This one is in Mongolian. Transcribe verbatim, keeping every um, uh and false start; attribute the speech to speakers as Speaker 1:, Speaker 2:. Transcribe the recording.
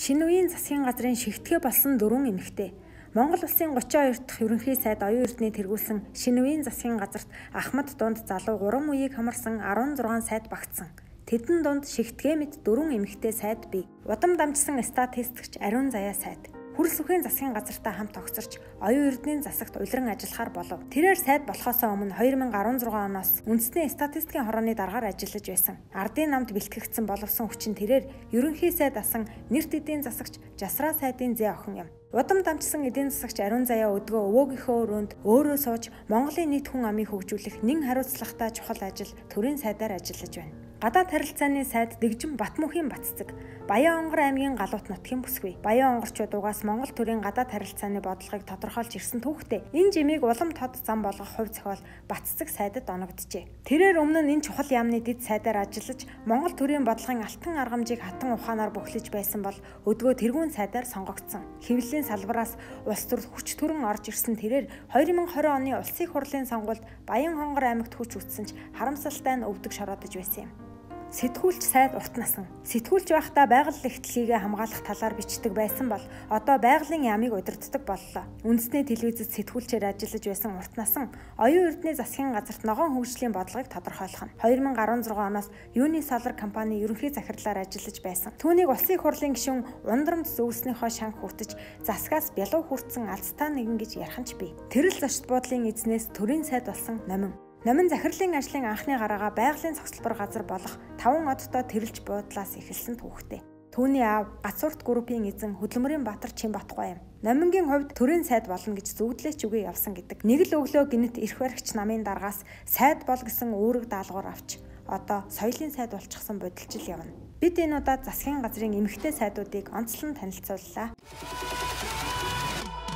Speaker 1: Шинэ үеийн засгийн газрын шигтгэе болсон дөрвөн эмэгтэй. Монгол Улсын гучин хоёр дахь ерөнхий сайд оюун эрдэнэ тэргүүлсэн шинэ үеийн засгийн газарт Ахмад дунд залуу гурван үеийг хамарсан арван зургаан сайд багтсан. Тэдэн дунд шигтгэе мэт дөрвөн эмэгтэй сайд бий. Удам дамжсан статистикч Ариун Заяа сайд. Хүрэл сүхийн засгийн газартай хамт огцорч оюун эрдэнийн засагт улиран ажиллахаар болов. Тэрээр сайд болохоос өмнө хоёр мянга арван зургаан оноос үндэсний статистикийн хорооны дараагаар ажиллаж байсан. Ардын намд бэлтгэгдсэн боловсон хүчин тэрээр ерөнхий сайд асан нэрт эдийн засагч Жасраа сайдын зэ охин юм. Удам дамжсан эдийн засагч Ариун Заяа өдгөө өвөөгийнхөө өрөөнд өөрөө сууж Монголын нийт хүн амыг хөгжүүлэх нэн хариуцлагатай чухал ажил төрийн сайдаар ажиллаж байна. Гадаад харилцааны сайд Дэгжин Батмүхийн Баццэг, Баян-Онгор аймгийн Галуут нутгийн бүсгүй. Баян-Онгорчуудугаас Монгол төрийн гадаад харилцааны бодлогыг тодорхойлж ирсэн түүхтэй энэ жимийг улам тод зам болгох хувь зохиол Баццэг сайдад оногджээ. Тэрээр өмнө нь энэ чухал яамны дэд сайдаар ажиллаж Монгол төрийн бодлогын алтан аргамжийг хатан ухаанаар бөхлөж байсан бол өдгөө тэргүүн сайдаар сонгогдсон. Хэвлэлийн салбараас улс төрд хүч төрөн орж ирсэн тэрээр хоёр мянга хорин оны улсын их хурлын сонгуульд Баян-Хонгор аймагт хүч үтсэн ч харамсалтай нь өвдөг шороодож байсан юм. Сэтгүүлч сайд урт насан. Сэтгүүлч байхдаа байгаль эрхтлэлийг хамгаалах талаар бичдэг байсан бол одоо байгалийн яамыг удирддаг боллоо. Үндэсний телевизэд сэтгүүлчээр ажиллаж байсан урт насан оюун эрдэнэ засгийн газарт ногоон хөгжлийн бодлогыг тодорхойлох нь. хоёр мянга арван зургаан оноос Юни Солар компани ерөнхий захирлаар ажиллаж байсан. Түүнийг улсын их хурлын гишүүн Ундрамд зөвлснөөхөө шанх хүртэж засгаас бялуу хүртсэн алцтай нэгэн гэж ярих нь ч бий. Тэрэл зочд буудлын эзнээс төрийн сайд болсон Номин. Номин захирлын ажлын анхны гараагаа байгалийн цогцлбор газар болох таван одтой тэрэлж буудлаас эхэлсэн түүхтэй. Түүний аав Гацуурт группийн эзэн Хөдөлмөрийн Баатар Чимбатгой юм. Номингийн хувьд төрийн сайд болно гэж зөвдлөөч үгүй явсан гэдэг. Нэг л өглөө гинэт эрх баригч намын даргаас сайд бол гэсэн үүрэг даалгавар авч одоо соёлын сайд болчихсон бодолжил явна. Бид энэ удаад засгийн газрын эмэгтэй сайдуудыг онцлон танилцууллаа.